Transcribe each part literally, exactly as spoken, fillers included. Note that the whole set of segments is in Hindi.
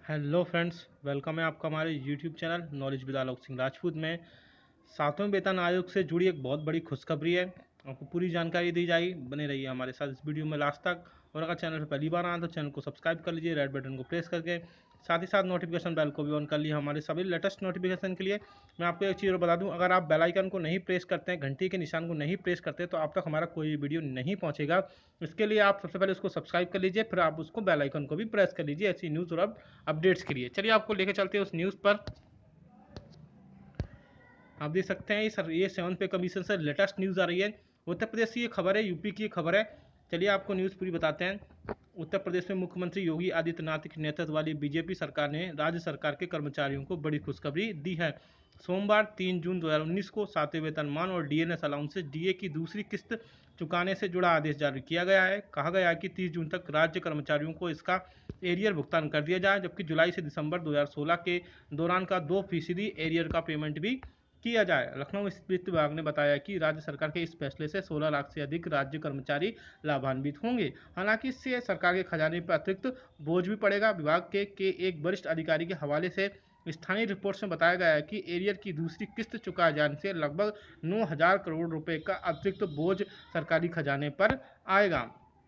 हेलो फ्रेंड्स, वेलकम है आपका हमारे YouTube channel knowledge with Alok Singh Rajput में। सातवें वेतन आयोग से जुड़ी एक बहुत बड़ी खुशखबरी है। आपको पूरी जानकारी दी जाएगी, बने रहिए हमारे साथ इस वीडियो में लास्ट तक। और अगर चैनल पर पहली बार आए तो चैनल को सब्सक्राइब कर लीजिए रेड बटन को प्रेस करके। साथ ही साथ नोटिफिकेशन बेल को भी ऑन कर लिए हमारे सभी लेटेस्ट नोटिफिकेशन के लिए। मैं आपको एक चीज़ और बता दूं, अगर आप बेल आइकन को नहीं प्रेस करते हैं, घंटी के निशान को नहीं प्रेस करते, तो आप तक हमारा कोई वीडियो नहीं पहुंचेगा। इसके लिए आप सबसे पहले उसको सब्सक्राइब कर लीजिए, फिर आप उसको बेल आइकन को भी प्रेस कर लीजिए ऐसी न्यूज़ और अपडेट्स के लिए। चलिए आपको लेकर चलते हैं उस न्यूज़ पर। आप देख सकते हैं सर, ये सेवन पे कमीशन से लेटेस्ट न्यूज़ आ रही है। उत्तर प्रदेश की ये खबर है, यूपी की खबर है। चलिए आपको न्यूज़ पूरी बताते हैं। उत्तर प्रदेश में मुख्यमंत्री योगी आदित्यनाथ के नेतृत्व वाली बीजेपी सरकार ने राज्य सरकार के कर्मचारियों को बड़ी खुशखबरी दी है। सोमवार तीन जून दो हज़ार उन्नीस को सातवें वेतनमान और डीएनएस अलाउंसेस डीए की दूसरी किस्त चुकाने से जुड़ा आदेश जारी किया गया है। कहा गया है कि तीस जून तक राज्य कर्मचारियों को इसका एरियर भुगतान कर दिया जाए, जबकि जुलाई से दिसंबर दो हज़ार सोलह के दौरान का दो फीसदी एरियर का पेमेंट भी किया जाए। लखनऊ स्थित वित्त विभाग ने बताया कि राज्य सरकार के इस फैसले से सोलह लाख से अधिक राज्य कर्मचारी लाभान्वित होंगे। हालांकि इससे सरकार के खजाने पर अतिरिक्त बोझ भी पड़ेगा। विभाग के, के एक वरिष्ठ अधिकारी के हवाले से स्थानीय रिपोर्ट्स में बताया गया है कि एरियर की दूसरी किस्त चुकाए जाने से लगभग नौ हजार करोड़ रुपए का अतिरिक्त बोझ सरकारी खजाने पर आएगा।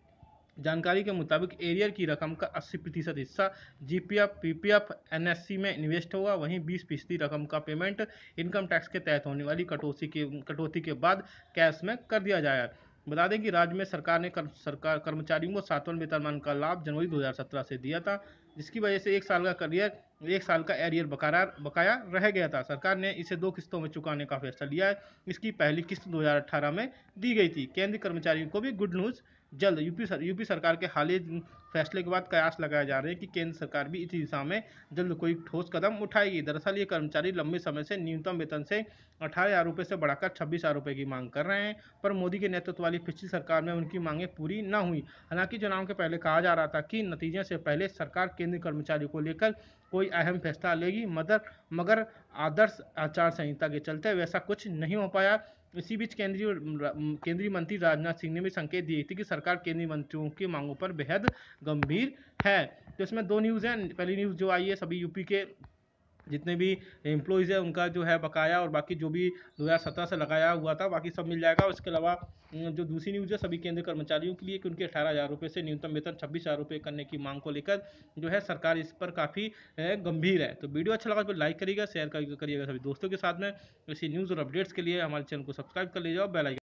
जानकारी के मुताबिक एरियर की रकम का अस्सी प्रतिशत हिस्सा जीपीएफ, पीपीएफ, एनएससी में इन्वेस्ट होगा। वहीं बीस फीसदी रकम का पेमेंट इनकम टैक्स के तहत होने वाली कटौती के कटौती के बाद कैश में कर दिया जाएगा। बता दें कि राज्य में सरकार ने कर, सरकार कर्मचारियों को सातवें वेतनमान का लाभ जनवरी दो हज़ार सत्रह से दिया था, जिसकी वजह से एक साल का करियर एक साल का एरियर बकाया बकाया रह गया था। सरकार ने इसे दो किस्तों में चुकाने का फैसला लिया है। इसकी पहली किस्त दो हज़ार अठारह में दी गई थी। केंद्रीय कर्मचारियों को भी गुड न्यूज़ जल्द। यूपी सर, यूपी सरकार के हाल ही फैसले के बाद कयास लगाए जा रहे हैं कि केंद्र सरकार भी इसी दिशा में जल्द कोई ठोस कदम उठाएगी। दरअसल ये कर्मचारी लंबे समय से न्यूनतम वेतन से अठारह हजार रुपये से बढ़ाकर छब्बीस हजार रुपये की मांग कर रहे हैं, पर मोदी के नेतृत्व वाली पिछली सरकार में उनकी मांगें पूरी न हुई। हालांकि चुनाव के पहले कहा जा रहा था कि नतीजे से पहले सरकार केंद्रीय कर्मचारियों को लेकर कोई अहम फैसला लेगी, मगर मगर आदर्श आचार संहिता के चलते वैसा कुछ नहीं हो पाया। इसी बीच केंद्रीय केंद्रीय मंत्री राजनाथ सिंह ने भी संकेत दिए थे कि सरकार केंद्रीय मंत्रियों की मांगों पर बेहद गंभीर है। तो इसमें दो न्यूज़ हैं। पहली न्यूज़ जो आई है, सभी यूपी के जितने भी एम्प्लॉयज़ है उनका जो है बकाया और बाकी जो भी दो हज़ार सत्रह से लगाया हुआ था बाकी सब मिल जाएगा। उसके अलावा जो दूसरी न्यूज़ है सभी केंद्रीय कर्मचारियों के लिए कि उनके अठारह हज़ार रुपये से न्यूनतम वेतन छब्बीस हज़ार रुपये करने की मांग को लेकर जो है सरकार इस पर काफ़ी गंभीर है। तो वीडियो अच्छा लगा तो लाइक करिएगा, शेयर करिएगा सभी दोस्तों के साथ में। इसी न्यूज़ और अपडेट्स के लिए हमारे चैनल को सब्सक्राइब कर लीजिए और बेल आइकन